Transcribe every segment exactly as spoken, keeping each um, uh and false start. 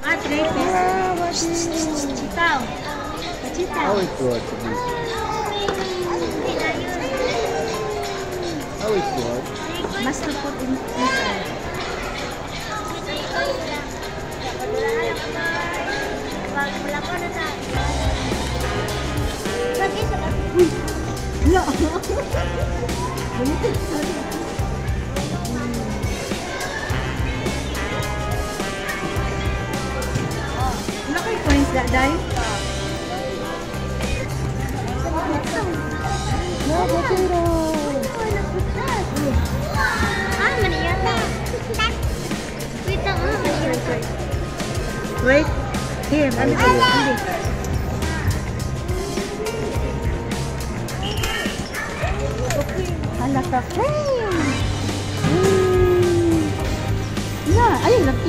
Ah, crayfish. Chitaw. Chitaw. How it works? How it works? Must to put in inside. Uy! No! Baliktad, sorry. Wala kayo coins that day? No, potato! Ah, maniyata. Wait lang, ah, maniyata. Wait. Here, ano ba yun? Hala ka, friend! Na, ayun, laki.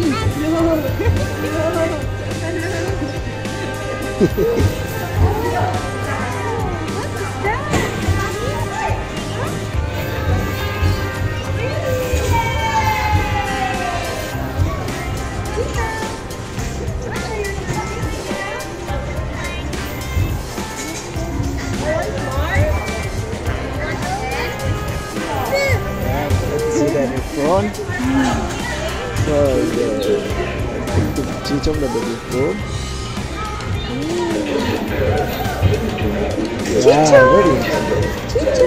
Phone. So, the chichong na baby phone. Chicho! Yeah, very Chicho!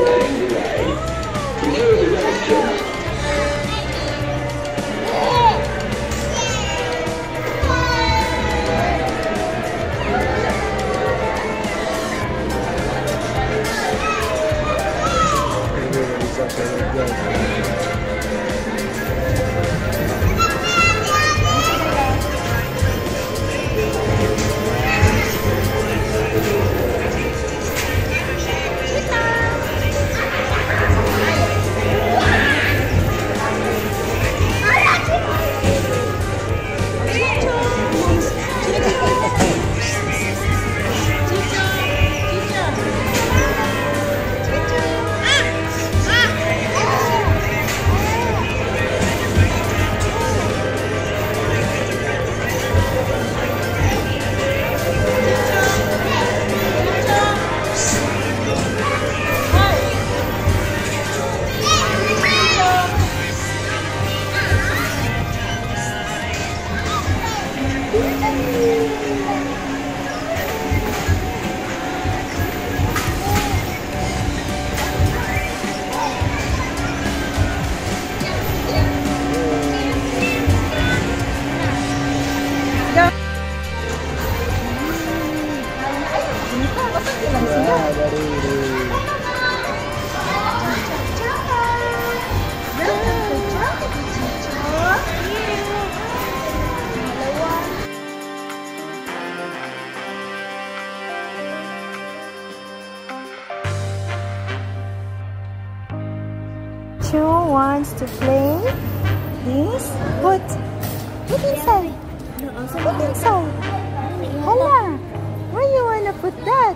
Chicho wants to play this. Put, put inside. Put inside. Hala, where you wanna put that?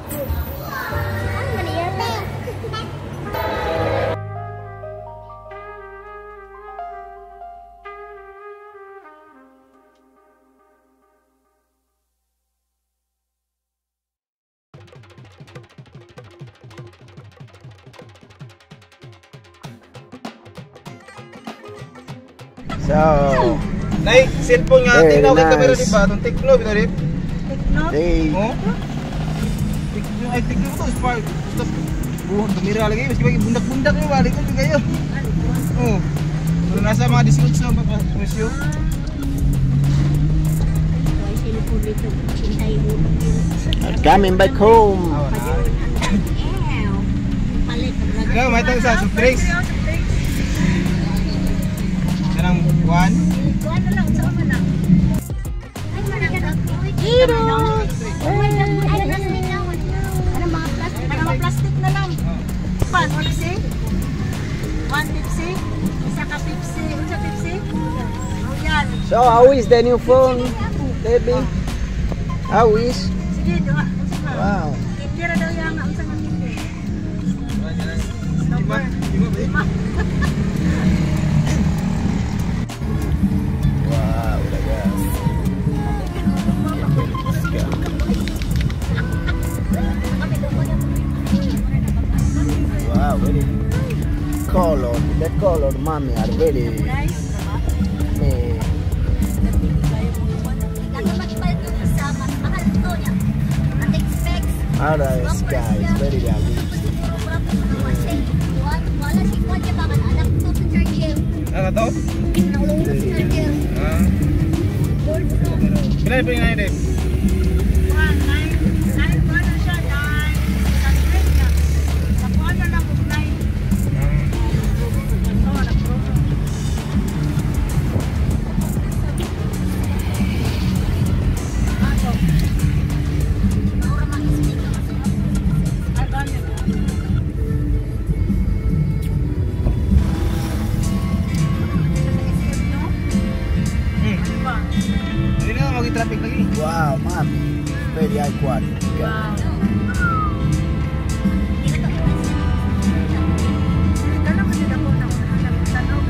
So, Nay, cellphone nga, very tingnan ko yung camera nice. di ba? Itong Tecno, binarip. Tekno? They Oh? Tecno, ay Tecno to, spark. Basta, buhang kamera lagi, mas kaya bundak-bundak yung balik ko kayo. Oh. Pero nasa mga description pa pa, presyo. are coming back home. Ikaw, may tayo sa surprise. Karang one. Hero! Ano mga plastic na lang. one fifty? one fifty? Isa ka fifty? Isa fifty? Oh, yan. So, how is the new phone, baby? How is? Sige, doon. Wow. Tira daw yan ang sa hindi. Lima, lima ba eh? Wow, lagas. color, mommy, are very Nice. eh, are sky is very realistic. Ano to? Ah. Kailan pa yung nine days? One, nine, nine, ano siya, nine, nine, na. Nakuha na lang kung nine. Oo, nag-promo. Ano? Ay, ganyan. Hmm. Diba? Hindi na mag-traffic lagi. Wow, mommy, very high quality. Wow. Ito naman sila po na unang tanong.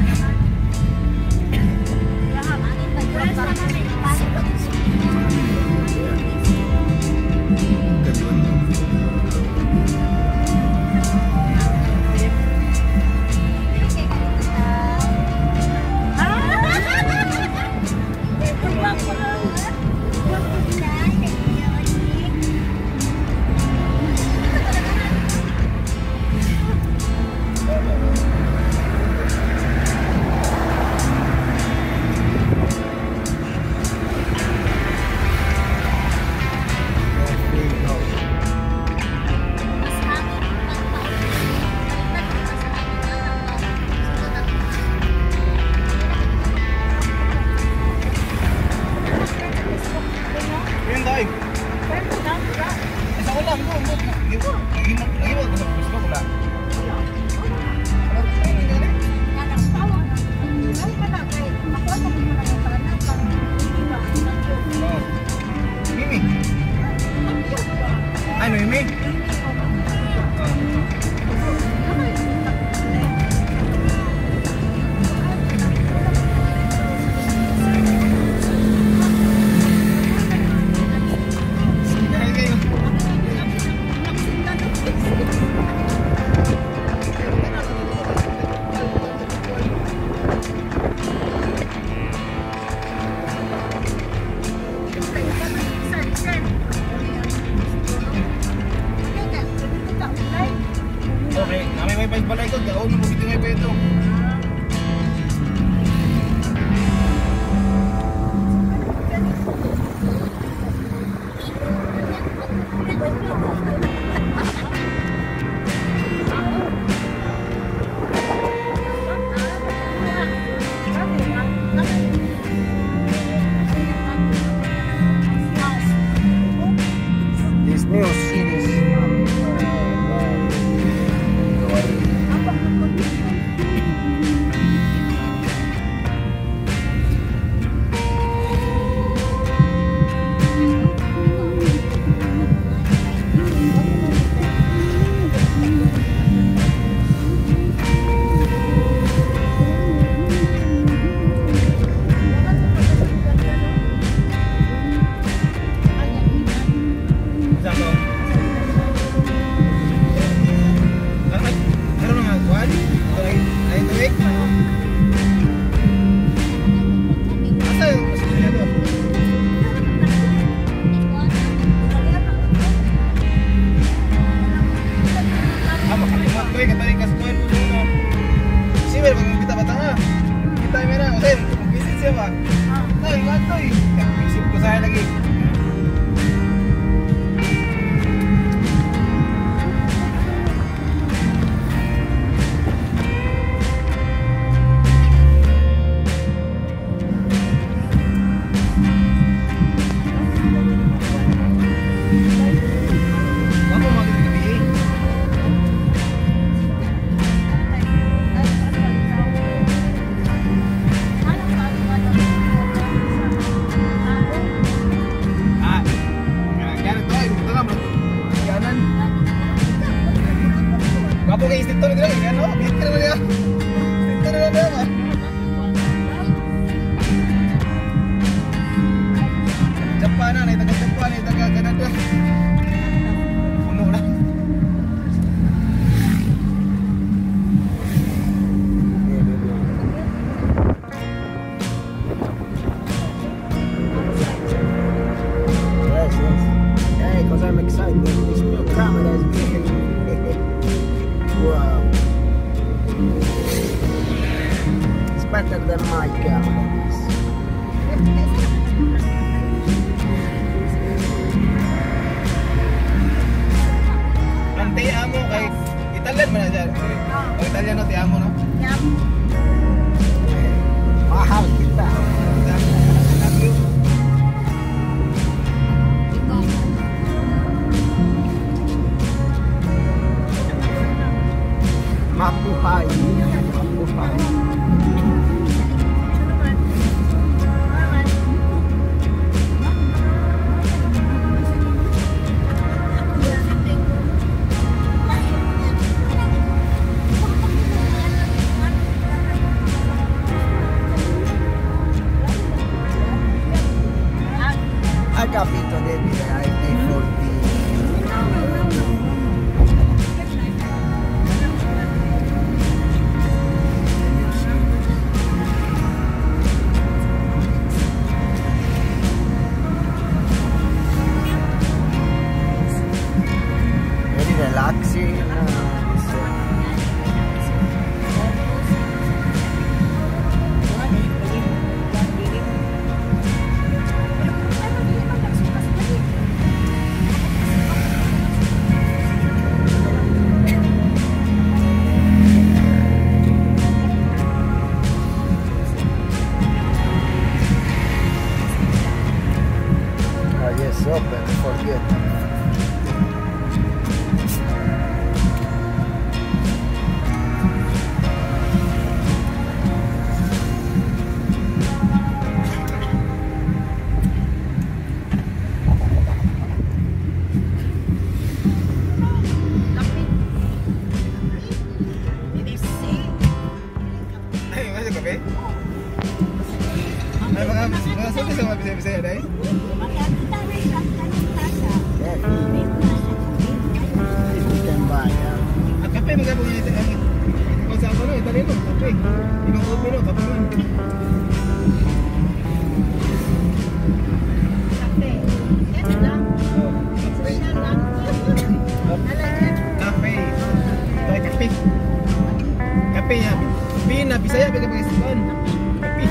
Yun tayo. Isa ko lang. Go, go. Lagi mo. Lagi mo. Gusto ko lang. Oh. Mimi. Ay, Mimi. Okay, kami may five balay ko. Gaon mo dito may pedo. This new series. Saan to? Ay, ano nga? Kuhan? Ay, ay, tuwik? Asa yung gusto niya to? Ah, makalimot ko eh. Kataling kasi tuwin po siya ito. Siwer, pag-umpita ba tanga? Kita yung mera. Osen, mag-visit siya ba? Toy, iwan toy. Mag-visit ko sa'yo lagi. Kamu makin gabi. Ah, kaya to, ito na bro. Kanan. Kapo kay istito ni diri, ano? Bit ka naman niya. Istito na naman ba? Japan na, taga Japan, taga Canada. Puno na. Very I'm excited. This new camera is big. Wow. It's better than my camera. Ang tiya mo kay Italian mo na dyan. Ang Italian no, tiya mo no? Yap. Mahal kita. Love you. Mabuhay. Mabuhay. Hai capito, David, hai dei forti. Very relaxing. Oh yes, open, forget. Ay, masuk kape? Ay, mga mga sabi sa mga bisaya-bisaya dahil? You can buy. Uh, Ang kape magkano yung Italian? Kung sa ako no, Italian no, kape. Ibang kopi no, kape man. Kape. Yan lang. Yan lang. Nalagyan. Kape. Ito ay kape. Kape ya. Pina, bisaya, bigay pag-isipan. Kape.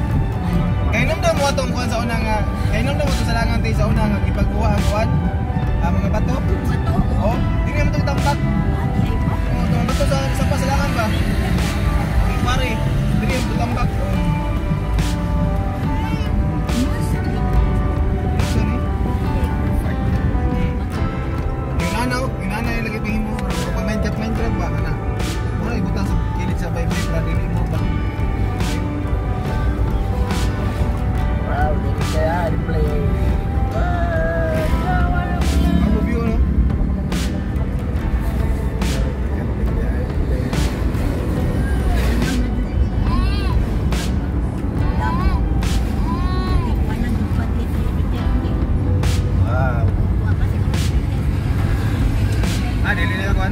Kainom daw mo atong kuan sa unang kainom daw mo sa langan tay sa unang ipagkuha ang kuan Ah, mga bato. Bato. Oh, dili mo to tambak. Oh, to bato sa sa pasilangan ba? Okay, pare. Dili mo tambak. Oh. Ito ni. Inanaw, inanaw yung lagi pahimo. Pag mindset mindset ba kana? Ano ibutang sa kilid sa baybay para dili mo ba? Wow, jadi saya di play. Ang view no? Wow. Ah, dili na kuan.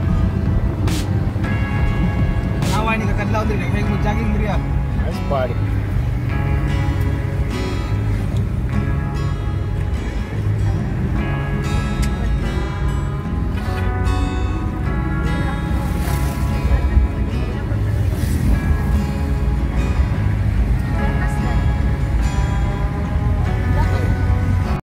Away ni kakadlaw diri kay mo jogging diri ah. Nice party.